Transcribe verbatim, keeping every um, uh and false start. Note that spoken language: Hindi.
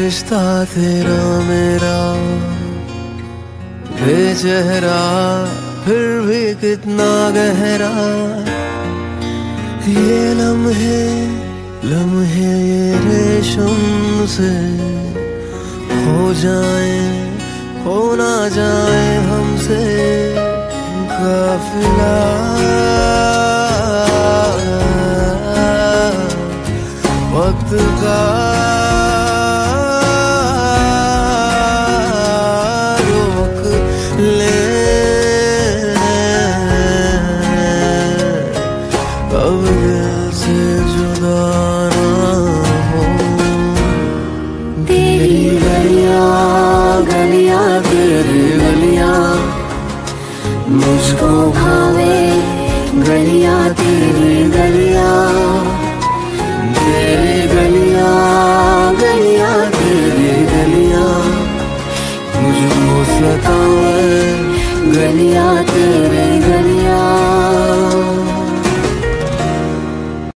रिश्ता तेरा मेरा बेचेहरा फिर भी कितना गहरा। ये लम्हे लम्हे ये रेशम से हो जाए, हो ना जाए हमसे काफिला। वक्त का रोक ले, कब दिल से जुदा ना हो। तेरी गलियां गलियां तेरी गलियां मुझको भावे, गलियां तेरी गलियां तेरी गलियां गलियां तेरी गलियां मुझको सतावे, गलियां तेरे